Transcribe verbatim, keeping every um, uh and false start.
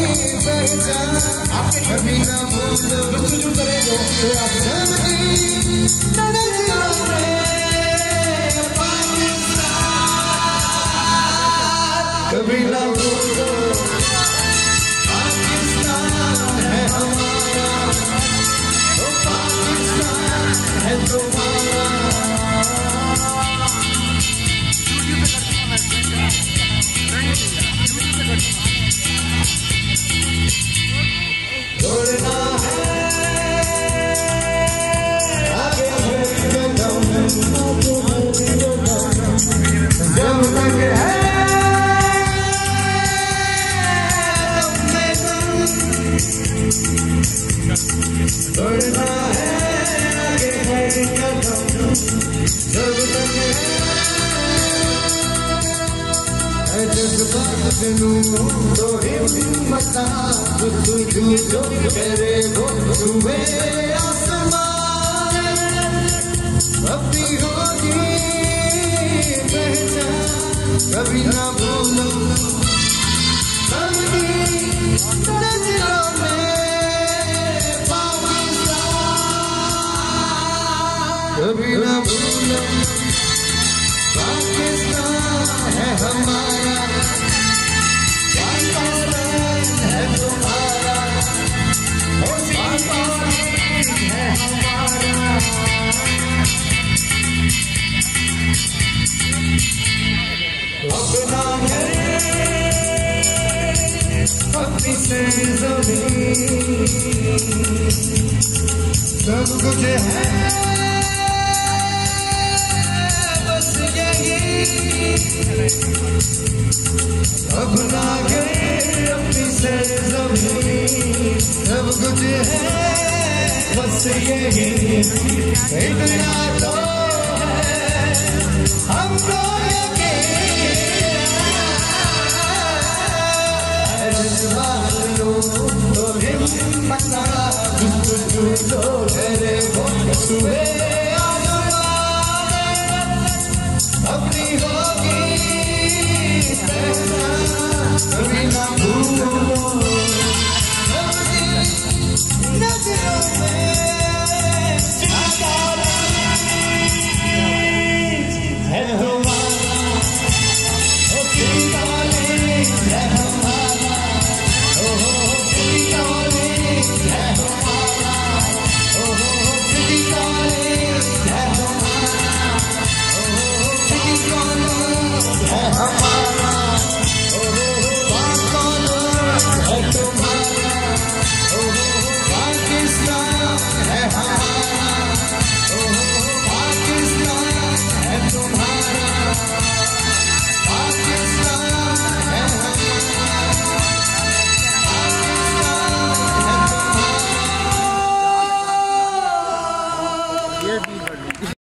पहचान कभी ना भूलो तुझ करेगो कभी ना भूलो पाकिस्तान है हमारा, ओ पाकिस्तान है तुम्हारा। छोड़ना है आगे बढ़ कदम जब तक है बढ़ना है आगे बढ़ कदम जब तक है जज्बात नूं तो हिम्मत तू जो करे वो छुए आसमान अपनी होगी पहचान कभी ना भूलो सबकी नजरों में कभी ना भूलो पाकिस्तान है हमारा, पाकिस्तान है तुम्हारा, और पाकिस्तान है हमारा। अपना है अपनी सरजमीं सब कुछ है अपना घर अपनी सरजमीं सब कुछ है बस यही इतना तो है हमको तो हिम्मत जो करे वो छुए अपनी होगी कभी ना भूलो